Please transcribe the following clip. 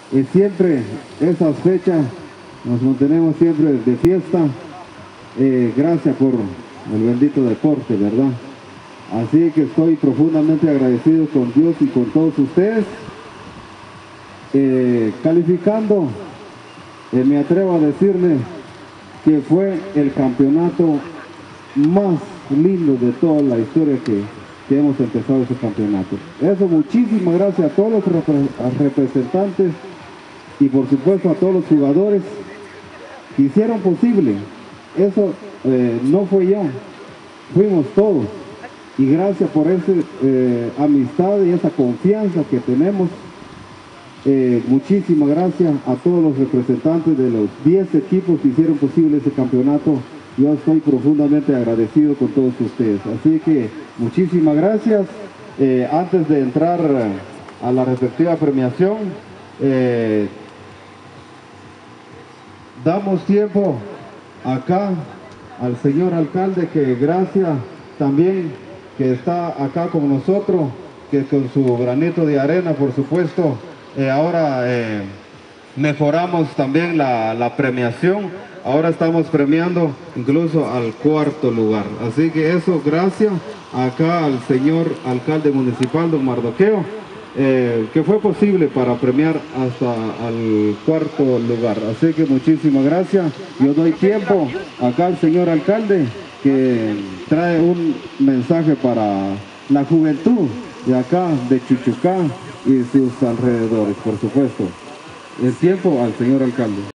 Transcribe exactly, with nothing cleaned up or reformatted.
y siempre esas fechas nos mantenemos siempre de fiesta. Eh, gracias por el bendito deporte, ¿verdad? Así que estoy profundamente agradecido con Dios y con todos ustedes. Eh, calificando, eh, me atrevo a decirle que fue el campeonato más lindo de toda la historia que, que hemos empezado ese campeonato. Eso, muchísimas gracias a todos los repre a representantes y por supuesto a todos los jugadores que hicieron posible. Eso eh, no fue yo, fuimos todos. Y gracias por esa eh, amistad y esa confianza que tenemos. Eh, muchísimas gracias a todos los representantes de los diez equipos que hicieron posible ese campeonato. Yo estoy profundamente agradecido con todos ustedes. Así que muchísimas gracias. Eh, antes de entrar a la respectiva premiación, eh, damos tiempo acá al señor alcalde, que gracias también que está acá con nosotros, que con su granito de arena, por supuesto, eh, ahora eh, mejoramos también la, la premiación. Ahora estamos premiando incluso al cuarto lugar. Así que eso, gracias acá al señor alcalde municipal, don Mardoqueo, eh, que fue posible para premiar hasta al cuarto lugar. Así que muchísimas gracias. Yo doy tiempo acá al señor alcalde, que trae un mensaje para la juventud de acá, de Chuchucá y sus alrededores, por supuesto. El tiempo al señor alcalde.